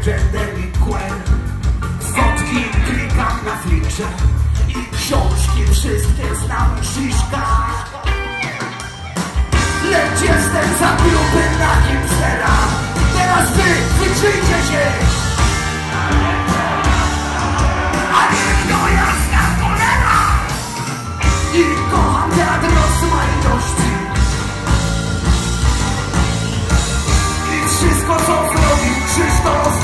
gender i queer. Fotki klikam na Flickrze i książki wszystkie znam Krzyżka. Lecz jestem za grupy na hipstera. Teraz wy wyczyjcie się. A niech to jasna cholera. I kocham teatr rozmaitości. I wszystko co zrobił Krzysztof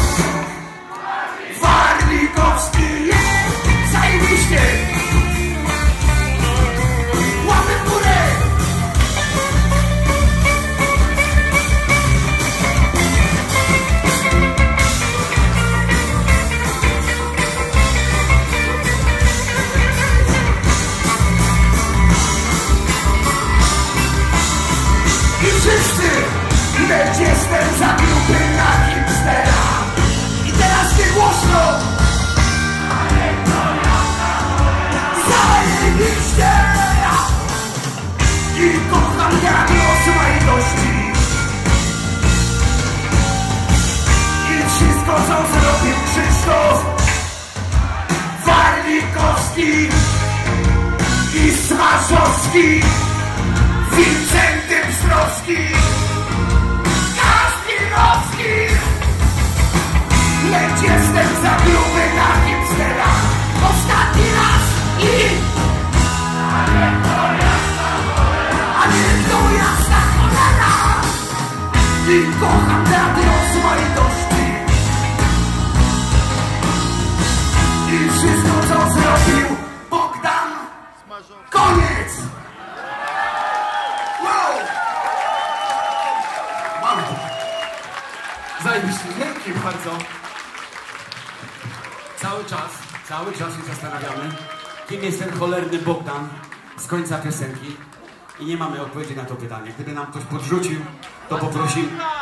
Warlikowski. Zajebiście. Łapy w górę. Lecz jestem za grupy na hipstera. I teraz nie głośno. Zajebiście. I kocham teatr rozmaitości. I wszystko co zrobił Krzysztof Warlikowski i Smaszowski, Wincenty Pstrowski, lecz jestem za gruby na hipstera. Ostatni raz i... A niech to jasna cholera. I kocham teatr rozmaitości. I wszystko co zrobił Bogdan. Koniec. Wow. Mamy to. Zajebiście, dzięki bardzo. Cały czas się zastanawiamy, kim jest ten cholerny Bogdan z końca piosenki i nie mamy odpowiedzi na to pytanie. Gdyby nam ktoś podrzucił, to poprosimy.